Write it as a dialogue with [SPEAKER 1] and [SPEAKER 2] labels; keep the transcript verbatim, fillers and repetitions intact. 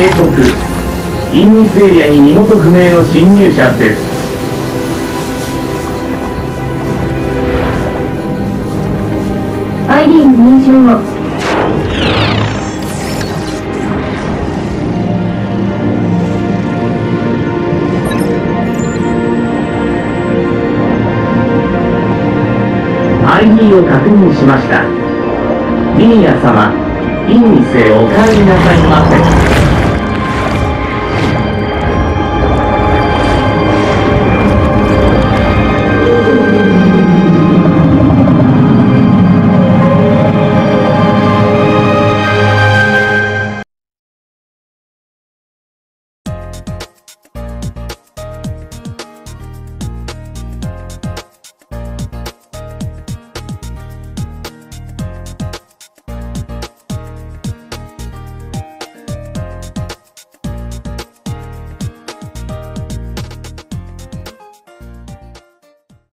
[SPEAKER 1] 警告。隠密エリアに身元不明の侵入者です。
[SPEAKER 2] アイディー 認証を。
[SPEAKER 1] アイディー を確認しました。リニア様、隠密へお帰りなさいませ。